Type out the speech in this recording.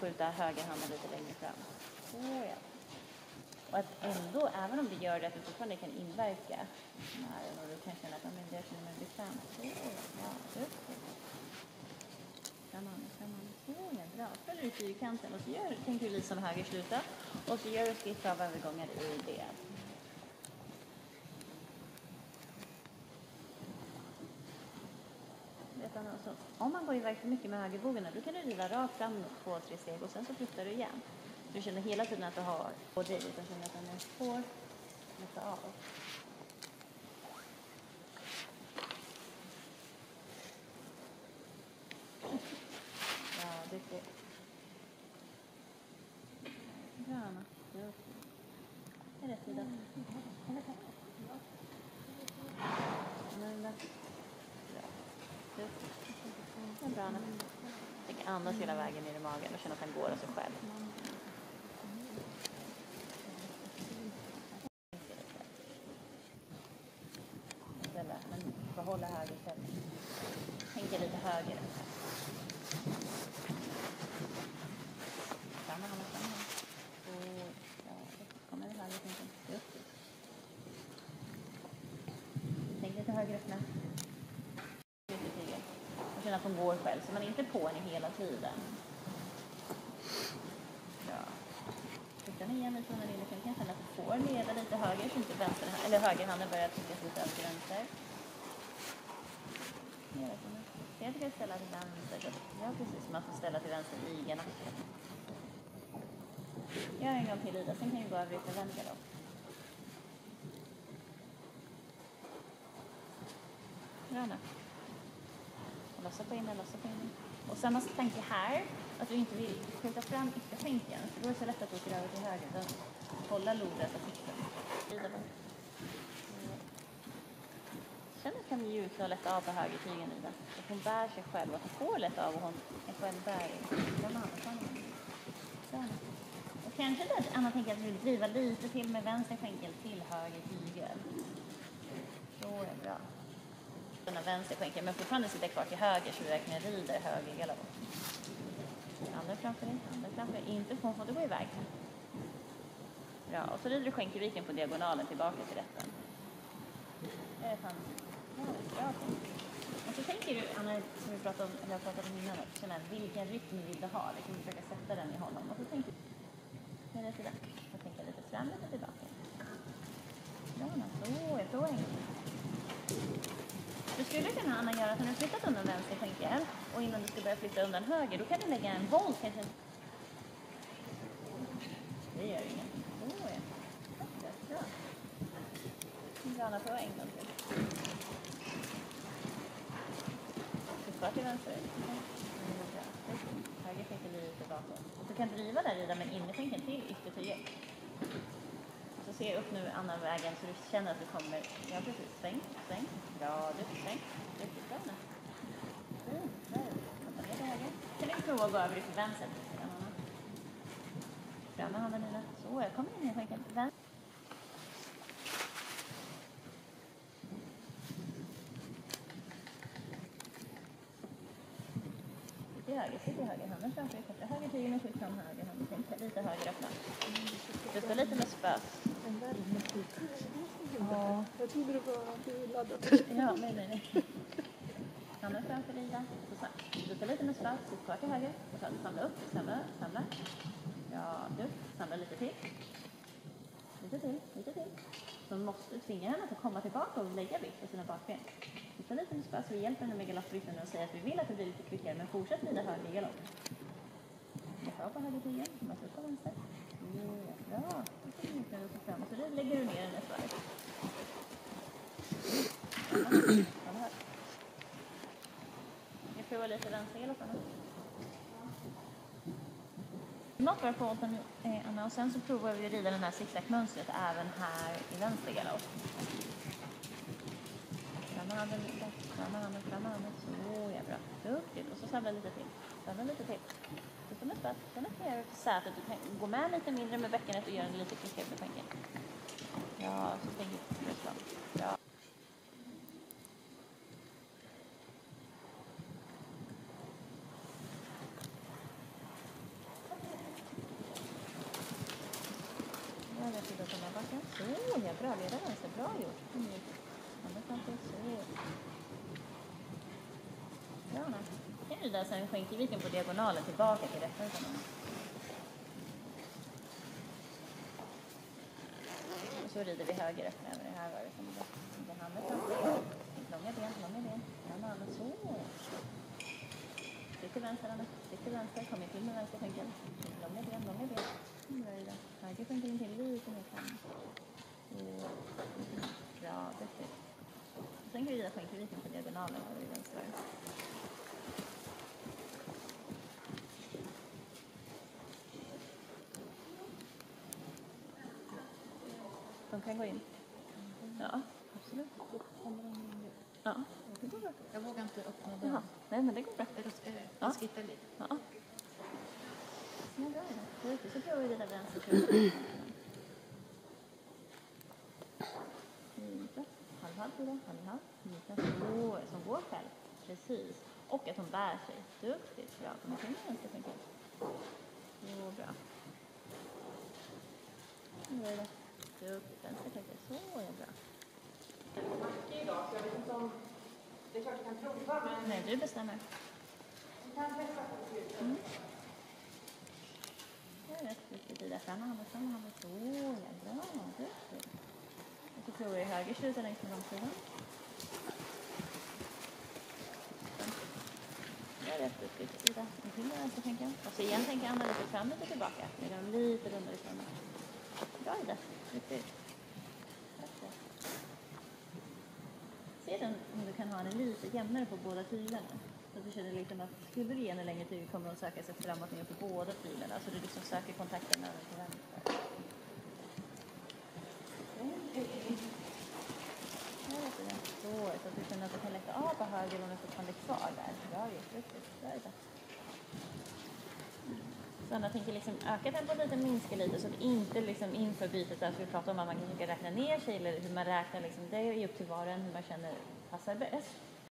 skjuta högerhanden lite längre fram. Så ja. Och att ändå, även om det gör det, att du fortfarande kan inverka nären och du kan känna att det är mer bekvämt. Så ja, framan. Så ja, bra. Följer du fyrkanten och så tänker du lite som höger sluta. Och så gör du skritt av övergångar i det. Om man går iväg för mycket med högervågorna, då kan du rida rakt fram 2-3 steg och sen så flyttar du igen. Du känner hela tiden att du har på dig, utan känner att den får lite av. Ja, duktigt. Bra, Anna. Det är rätt sida. Eller tack. Det är bra, Anna. Jag kan andas hela vägen ner i magen och känna att den går av sig själv. Men behålla höger ställning. Tänka lite högre. Samma. Och ja, det kommer det höger tänken. Just det. Tänk lite högre öppna. Och känna att de går själv, så man är inte på henne hela tiden. Ja. Flytta ner igen lite när det är kan känna att du får leda lite höger så inte vänster, eller högerhanden börjar tryckas lite över till vänster. Jag ska ställa till vänster. Ja, precis. Man får ställa till vänster i nacken. Gör en gång till Ida, sen kan vi gå över till vänster då. Gröna. Lossa på innan. Och samma tanke här, att du inte vill skjuta fram ytterskänken. För då är det så lätt att du åker över till höger. Då hålla lodrätt och fixen. Känn att kan mjuka och lätta av på högertygen Ida. Att hon bär sig själv och att hon får lätta av och hon är självbärig. Och kanske att Anna tänker att du vill driva lite till med vänster skänkel till höger tygel. Så är det bra. Den här vänster skänkel, men fortfarande sitter kvar till höger så du verkligen rider höger galopp. Andra framför dig. Inte får hon gå iväg. Bra, och så rider du skänkelviken på diagonalen tillbaka till rätten. Det är fan. Ja, och så tänker du, Anna, som vi pratade om, eller jag pratade om innan, att känna vilken rytm vill du ha. Du kan försöka sätta den i honom. Och så tänker du, med det sidan. Och tänka lite fram, lite tillbaka. Bra, så är frågan. Du skulle kunna, Anna, göra att när du flyttat undan vänster skänkel och innan du ska börja flytta undan höger, då kan du lägga en volt kanske. Det gör ingen. Så är det. Bra. Bra, Anna, prova en gång till. Kvar till vänster. Höger skänkel lite bakåt. Och du kan driva där Ida, men innerskänkeln till yttertyget. Så se upp nu Anna vägen så du känner att du kommer. Ja, precis. Sväng. Bra, du sväng. Riktigt bra nu. Kan du prova att gå över till vänster? Fram med handen Ida. Så, jag kommer in i skänkeln. Vänster. Sitt i höger handen framför dig. Koppla höger tygen och skjut fram höger handen. Tänk lite höger öppna. Du står lite med spö. Ja. Jag trodde det var laddat. Ja, nej. Handen framför dig där. Så snabbt. Du står lite med spö. Sitt kvar till höger. Och så samla upp. Samla. Ja, du. Samla lite till. Lite till. Så måste tvinga henne att komma tillbaka och lägga vikt på sina bakben. Vi tar lite med spö så vi hjälper henne med galopprytmen och säger att vi vill att det blir lite kvickare, men fortsätt rida höger galopp. Jag har på höger tygen, man ska på vänster. Ja, bra. Så då lägger du ner den ett varv. Jag provar lite vänster galopp. Något var på åten, Anna, och sen så provar vi att rida den här zigzag-mönstret även här i vänster galopp. Fram handen. Så är bra. Duktigt. Och så samla lite till. Så som ett spett. Sen kan jag göra så att du kan gå med lite mindre med bäckenet och göra en lite kvickare med skänkeln. Ja, så tänker jag. Bra. rätt sida på backen. Så, ja, bra. Leda vänster. Bra gjort. Andra framför. Så. Bra, Anna. Kan du där sen skänkeviken på diagonalen tillbaka till rätta utan. Och så rider vi höger öppna över det här var det som det handen framför. Långa ben. Anna, så. Stick till vänster, Anna. Stick till vänster. Kom in till med vänster skänkel. Långa ben. Höger skänkel in till lite mer fram. Bra, duktigt. Sen kan vi rida skänkelviken på diagonalen och i vänster. De kan gå in. Ja, absolut. Ja, det går bra. Jag vågar inte öppna den. Jaha. Nej, men det går bra. Jag skittar lite. Ja. Ja, bra är det. Det är så provar vi det där vänster. Lite. Halvhalv till det. Halvhalv. Lite. Så, som går själv. Precis. Och att hon bär sig. Duktigt. Bra. Kommer till vänster, tänker jag. Så bra. Nu är det. Duktigt. Vänster, tänker jag. Så är det bra. Idag, så jag vet inte om... Det är klart jag kan prova, men... Nej, du bestämmer. Vi kan testa på slutet. Det är rätt viktigt i det. Fram med handen. Så, ja, bra. Duktigt. Och så provar vi höger sluta längs med långsidan. Det är rätt duktigt i det. Nu till vänster, tänker jag. Och så igen tänker Anna lite fram, lite tillbaka. Lägger dem lite rundare ifrån. Bra i det. Riktigt. Se den om du kan ha den lite jämnare på båda tyglarna. Så att du känner liksom att skulle du ge en längre tyg kommer de söka sig framåt ner på båda tyglarna. Så du liksom söker kontakten över till vänster. Så att du känner att du kan lätta av på höger och den är fortfarande kvar där. Bra gjort, riktigt. Bra i det. Så Anna tänker liksom öka tempot lite, minska lite så att inte liksom inför bytet där vi pratar om att man kan räkna ner sig eller hur man räknar liksom, det är upp till var och en hur man känner passar bäst.